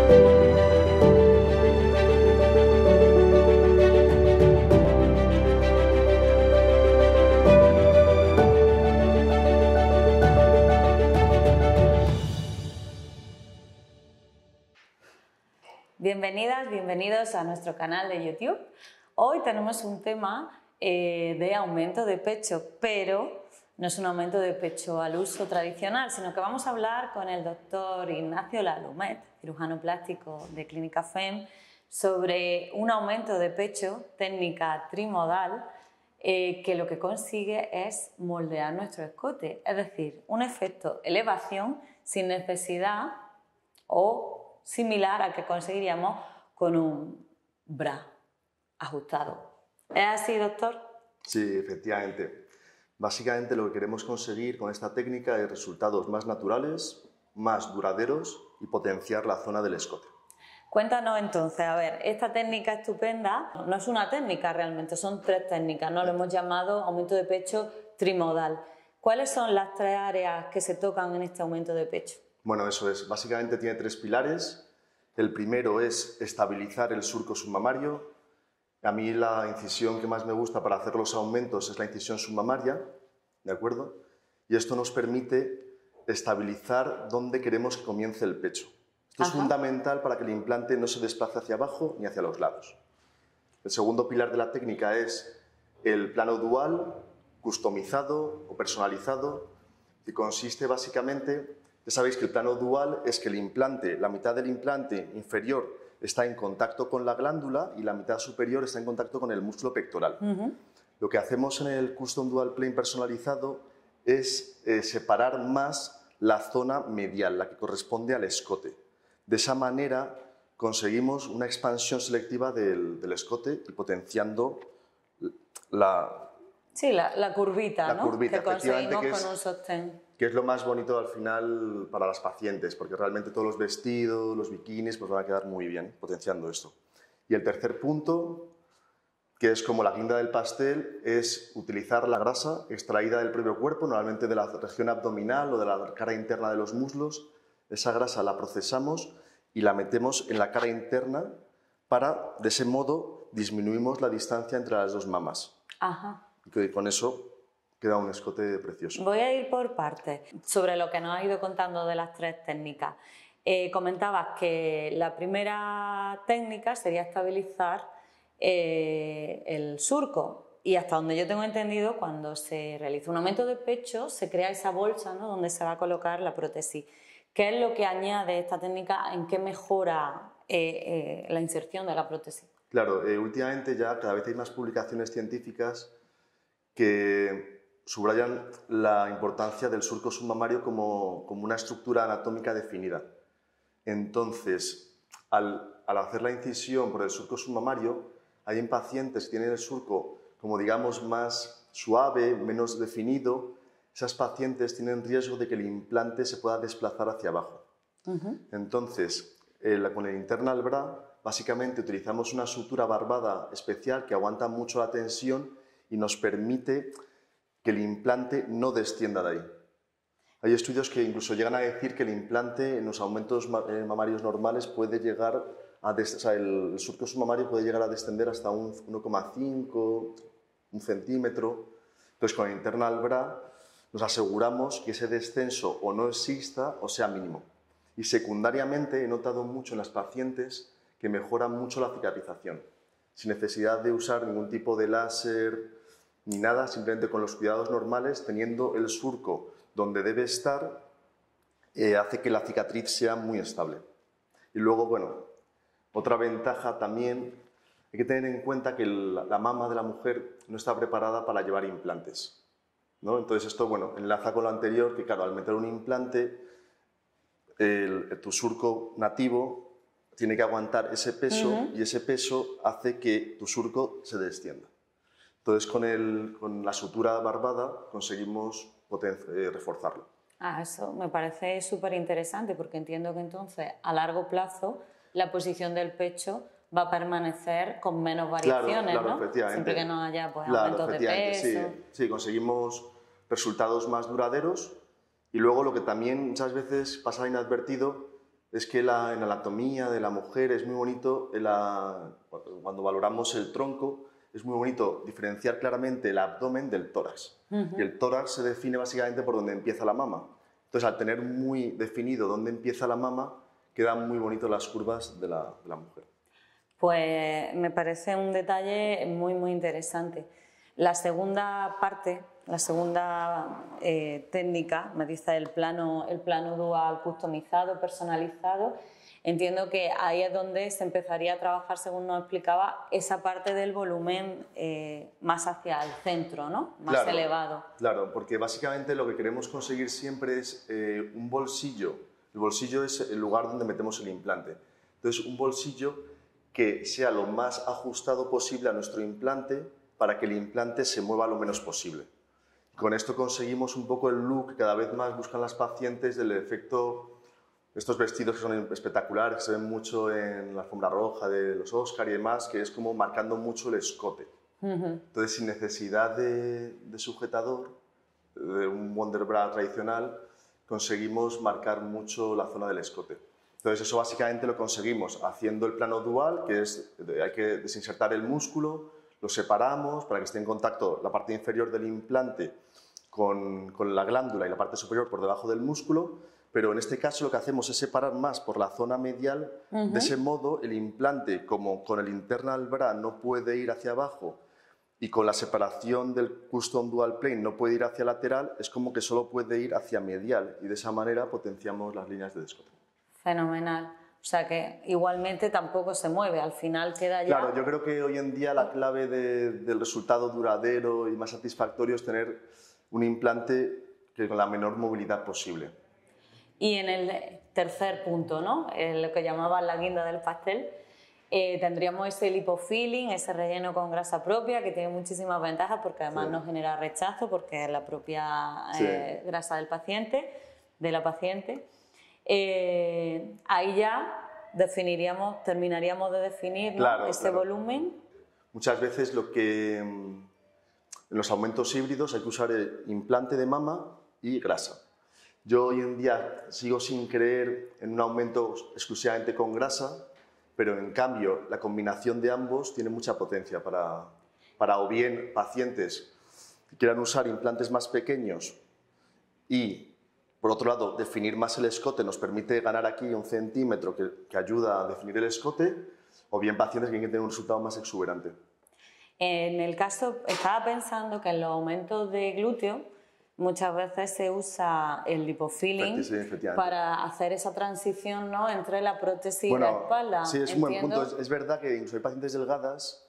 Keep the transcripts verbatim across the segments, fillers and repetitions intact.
Bienvenidas, bienvenidos a nuestro canal de YouTube. Hoy tenemos un tema eh, de aumento de pecho, pero no es un aumento de pecho al uso tradicional, sino que vamos a hablar con el doctor Ignacio Lalumet, cirujano plástico de Clínica FEM, sobre un aumento de pecho, técnica trimodal, eh, que lo que consigue es moldear nuestro escote, es decir, un efecto elevación sin necesidad o similar al que conseguiríamos con un bra ajustado. ¿Es así, doctor? Sí, efectivamente. Básicamente lo que queremos conseguir con esta técnica es resultados más naturales, más duraderos y potenciar la zona del escote. Cuéntanos entonces, a ver, esta técnica estupenda no es una técnica realmente, son tres técnicas, ¿no? Lo hemos llamado aumento de pecho trimodal. ¿Cuáles son las tres áreas que se tocan en este aumento de pecho? Bueno, eso es. Básicamente tiene tres pilares. El primero es estabilizar el surco submamario. A mí la incisión que más me gusta para hacer los aumentos es la incisión submamaria, ¿de acuerdo? Y esto nos permite estabilizar dónde queremos que comience el pecho. Esto Ajá. es fundamental para que el implante no se desplace hacia abajo ni hacia los lados. El segundo pilar de la técnica es el plano dual, customizado o personalizado, que consiste básicamente... Ya sabéis que el plano dual es que el implante, la mitad del implante inferior está en contacto con la glándula y la mitad superior está en contacto con el músculo pectoral. Uh-huh. Lo que hacemos en el Custom Dual Plane personalizado es eh, separar más la zona medial, la que corresponde al escote. De esa manera conseguimos una expansión selectiva del, del escote y potenciando la... Sí, la, la curvita, la ¿no? curvita, que conseguimos que es, con un sostén. Que es lo más bonito al final para las pacientes, porque realmente todos los vestidos, los bikinis, pues van a quedar muy bien potenciando esto. Y el tercer punto, que es como la guinda del pastel, es utilizar la grasa extraída del propio cuerpo, normalmente de la región abdominal o de la cara interna de los muslos. Esa grasa la procesamos y la metemos en la cara interna para, de ese modo, disminuimos la distancia entre las dos mamas. Ajá. Y que con eso queda un escote precioso. Voy a ir por partes sobre lo que nos has ido contando de las tres técnicas. Eh, comentabas que la primera técnica sería estabilizar eh, el surco y hasta donde yo tengo entendido, cuando se realiza un aumento de pecho se crea esa bolsa, ¿no?, donde se va a colocar la prótesis. ¿Qué es lo que añade esta técnica? ¿En qué mejora eh, eh, la inserción de la prótesis? Claro, eh, últimamente ya cada vez hay más publicaciones científicas que subrayan la importancia del surco submamario como, como una estructura anatómica definida. Entonces, al, al hacer la incisión por el surco submamario, hay en pacientes que tienen el surco como digamos más suave, menos definido, esas pacientes tienen riesgo de que el implante se pueda desplazar hacia abajo. Uh-huh. Entonces, el, con el internal bra, básicamente utilizamos una sutura barbada especial que aguanta mucho la tensión y nos permite que el implante no descienda de ahí. Hay estudios que incluso llegan a decir que el implante en los aumentos mamarios normales puede llegar a, o sea, el, el surco submamario puede llegar a descender hasta un uno coma cinco, un centímetro. Entonces, con el internal bra nos aseguramos que ese descenso o no exista o sea mínimo. Y secundariamente he notado mucho en las pacientes que mejora mucho la cicatrización, sin necesidad de usar ningún tipo de láser ni nada, simplemente con los cuidados normales, teniendo el surco donde debe estar, eh, hace que la cicatriz sea muy estable. Y luego, bueno, otra ventaja también, hay que tener en cuenta que el, la mama de la mujer no está preparada para llevar implantes, ¿no? Entonces esto, bueno, enlaza con lo anterior, que claro, al meter un implante, el, tu surco nativo tiene que aguantar ese peso uh-huh. y ese peso hace que tu surco se descienda. Entonces, con, el, con la sutura barbada conseguimos eh, reforzarlo. Ah, eso me parece súper interesante porque entiendo que entonces a largo plazo la posición del pecho va a permanecer con menos variaciones, claro, claro, ¿no? Efectivamente. Siempre que no haya pues, claro, aumentos de peso. Sí, sí, conseguimos resultados más duraderos y luego lo que también muchas veces pasa inadvertido es que la, en la anatomía de la mujer es muy bonito, en la, cuando valoramos el tronco, es muy bonito diferenciar claramente el abdomen del tórax. Uh-huh. Y el tórax se define básicamente por donde empieza la mama. Entonces, al tener muy definido dónde empieza la mama, quedan muy bonitas las curvas de la, de la mujer. Pues me parece un detalle muy, muy interesante. La segunda parte, la segunda eh, técnica, me dice el plano, el plano dual customizado, personalizado. Entiendo que ahí es donde se empezaría a trabajar, según nos explicaba, esa parte del volumen eh, más hacia el centro, ¿no? Más claro, elevado. Claro, porque básicamente lo que queremos conseguir siempre es eh, un bolsillo. El bolsillo es el lugar donde metemos el implante. Entonces, un bolsillo que sea lo más ajustado posible a nuestro implante para que el implante se mueva lo menos posible. Con esto conseguimos un poco el look que cada vez más buscan las pacientes del efecto, estos vestidos que son espectaculares, que se ven mucho en la alfombra roja de los Oscar y demás, que es como marcando mucho el escote. Uh-huh. Entonces, sin necesidad de, de sujetador, de un Wonder Bra tradicional, conseguimos marcar mucho la zona del escote. Entonces, eso básicamente lo conseguimos haciendo el plano dual, que es, hay que desinsertar el músculo, lo separamos para que esté en contacto la parte inferior del implante con, con la glándula y la parte superior por debajo del músculo, pero en este caso lo que hacemos es separar más por la zona medial. Uh-huh. De ese modo, el implante, como con el internal bra no puede ir hacia abajo y con la separación del custom dual plane no puede ir hacia lateral, es como que solo puede ir hacia medial y de esa manera potenciamos las líneas de descote. Fenomenal. O sea que igualmente tampoco se mueve, al final queda ya... Claro, yo creo que hoy en día la clave de, del resultado duradero y más satisfactorio es tener un implante que con la menor movilidad posible. Y en el tercer punto, ¿no? En lo que llamaban la guinda del pastel, eh, tendríamos ese lipofilling, ese relleno con grasa propia, que tiene muchísimas ventajas porque además sí. no genera rechazo, porque es la propia eh, sí. grasa del paciente, de la paciente. Eh, ahí ya definiríamos, terminaríamos de definir ¿no? claro, ese claro. volumen. Muchas veces lo que en los aumentos híbridos hay que usar el implante de mama y grasa. Yo hoy en día sigo sin creer en un aumento exclusivamente con grasa, pero en cambio la combinación de ambos tiene mucha potencia para, para o bien pacientes que quieran usar implantes más pequeños y por otro lado, definir más el escote nos permite ganar aquí un centímetro que, que ayuda a definir el escote, o bien pacientes que quieren tener un resultado más exuberante. En el caso, estaba pensando que en los aumentos de glúteo muchas veces se usa el lipofilling sí, para hacer esa transición ¿no? entre la prótesis bueno, y la espalda. Sí, es un buen punto. Es, es verdad que incluso hay pacientes delgadas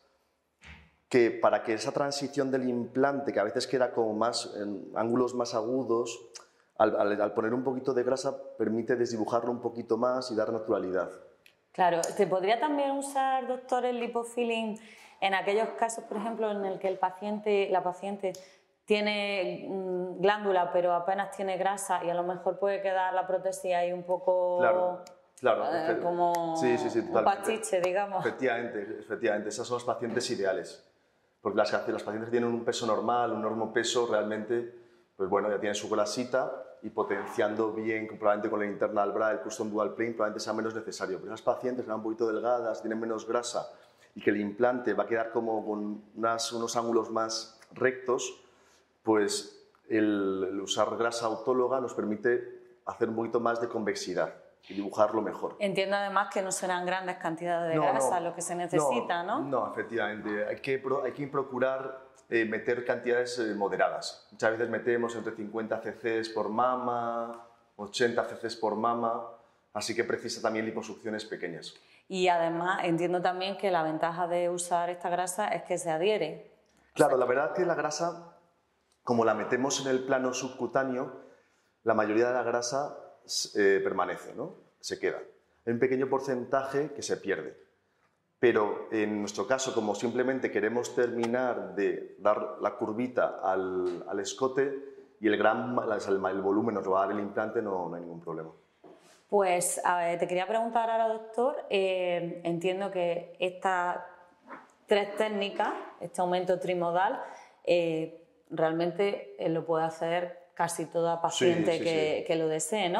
que para que esa transición del implante, que a veces queda como más en ángulos más agudos, Al, al, al poner un poquito de grasa permite desdibujarlo un poquito más y dar naturalidad. Claro, ¿se podría también usar, doctor, el lipofilling en aquellos casos, por ejemplo, en el que el paciente, la paciente tiene mmm, glándula pero apenas tiene grasa y a lo mejor puede quedar la prótesis ahí un poco claro, claro, eh, como sí, sí, sí, un pastiche, digamos? Efectivamente, efectivamente, esas son las pacientes ideales, porque las, las pacientes que tienen un peso normal, un normopeso, realmente, pues bueno, ya tienen su grasita y potenciando bien, probablemente con el internal bra, el custom dual plane, probablemente sea menos necesario. Pero esas pacientes que van un poquito delgadas, tienen menos grasa y que el implante va a quedar como con unas, unos ángulos más rectos, pues el, el usar grasa autóloga nos permite hacer un poquito más de convexidad y dibujarlo mejor. Entiendo además que no serán grandes cantidades de no, grasa no, lo que se necesita, ¿no? No, no efectivamente. Hay que, hay que procurar Eh, meter cantidades eh, moderadas. Muchas veces metemos entre cincuenta cc por mama, ochenta cc por mama, así que precisa también liposucciones pequeñas. Y además entiendo también que la ventaja de usar esta grasa es que se adhiere. Claro, o sea, la verdad es que la grasa, como la metemos en el plano subcutáneo, la mayoría de la grasa eh, permanece, ¿no? Se queda. Hay un pequeño porcentaje que se pierde. Pero en nuestro caso, como simplemente queremos terminar de dar la curvita al, al escote y el, gran, el, el volumen nos va a dar el implante, no, no hay ningún problema. Pues a ver, te quería preguntar ahora, doctor, eh, entiendo que estas tres técnicas, este aumento trimodal, eh, realmente eh, lo puede hacer casi toda paciente sí, sí, que, sí. que lo desee, ¿no?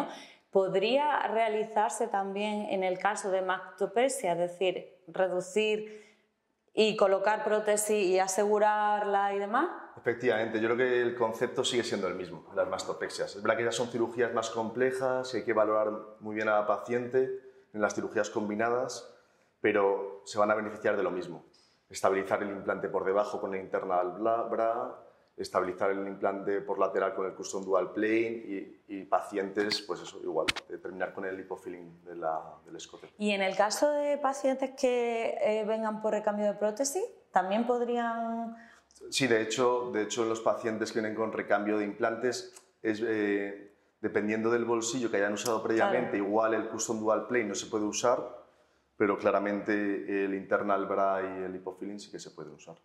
¿Podría realizarse también en el caso de mastopexia, es decir, reducir y colocar prótesis y asegurarla y demás? Efectivamente, yo creo que el concepto sigue siendo el mismo, las mastopexias. Es verdad que ya son cirugías más complejas y hay que valorar muy bien a la paciente en las cirugías combinadas, pero se van a beneficiar de lo mismo. Estabilizar el implante por debajo con el internal bra, estabilizar el implante por lateral con el custom dual plane y, y pacientes, pues eso, igual, de terminar con el lipofilling de la, del escote. Y en el caso de pacientes que eh, vengan por recambio de prótesis, ¿también podrían...? Sí, de hecho, de hecho los pacientes que vienen con recambio de implantes, es, eh, dependiendo del bolsillo que hayan usado previamente, claro, igual el custom dual plane no se puede usar, pero claramente el internal bra y el lipofilling sí que se puede usar.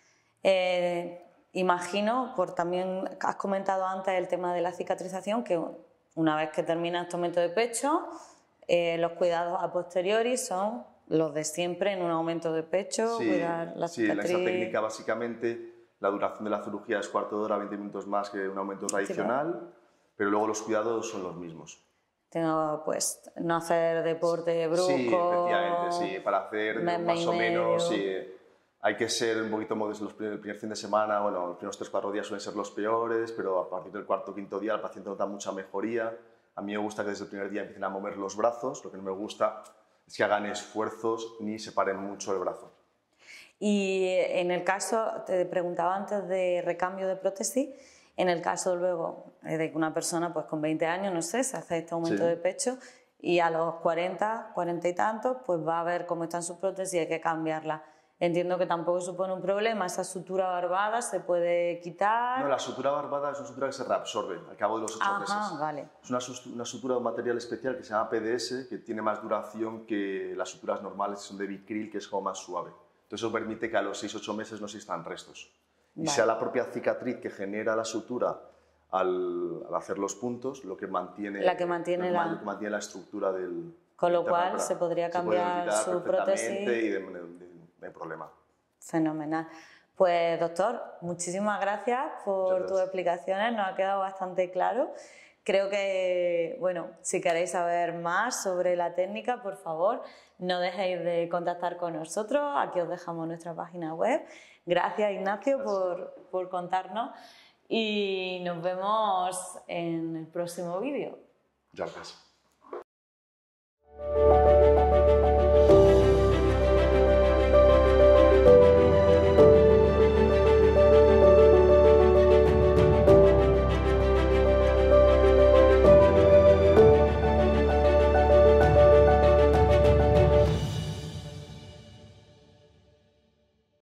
Eh, imagino, por también has comentado antes el tema de la cicatrización, que una vez que termina este aumento de pecho, eh, los cuidados a posteriori son los de siempre en un aumento de pecho, sí, cuidar la sí, cicatriz. Sí, en esa técnica básicamente la duración de la cirugía es cuarto de hora, veinte minutos más que un aumento tradicional, sí, claro, pero luego los cuidados son los mismos. Tengo, pues, no hacer deporte brusco. Sí, efectivamente, sí, para hacer mes, más mes o menos, medio. sí, hay que ser un poquito modesto el primer, primer fin de semana, bueno, los primeros tres cuatro días suelen ser los peores, pero a partir del cuarto o quinto día el paciente nota mucha mejoría. A mí me gusta que desde el primer día empiecen a mover los brazos, lo que no me gusta es que hagan esfuerzos ni separen mucho el brazo. Y en el caso, te preguntaba antes de recambio de prótesis, en el caso luego de que una persona pues con veinte años, no sé, se hace este aumento, sí, de pecho y a los cuarenta, cuarenta y tantos, pues va a ver cómo están sus prótesis y hay que cambiarla. Entiendo que tampoco supone un problema, esa sutura barbada se puede quitar. No, la sutura barbada es una sutura que se reabsorbe al cabo de los ocho Ajá, meses. Vale. Es una, una sutura de un material especial que se llama P D S, que tiene más duración que las suturas normales, que son de Vicryl, que es como más suave. Entonces eso permite que a los seis ocho meses no existan restos. Y vale, sea la propia cicatriz que genera la sutura al, al hacer los puntos lo que mantiene la, que mantiene, la... Lo que mantiene la estructura del... Con lo cual se podría cambiar se su prótesis y de, de, de, no hay problema. Fenomenal. Pues doctor, muchísimas gracias por gracias. tus explicaciones, nos ha quedado bastante claro. Creo que, bueno, si queréis saber más sobre la técnica, por favor, no dejéis de contactar con nosotros, aquí os dejamos nuestra página web. Gracias Ignacio gracias. Por, por contarnos y nos vemos en el próximo vídeo. Gracias.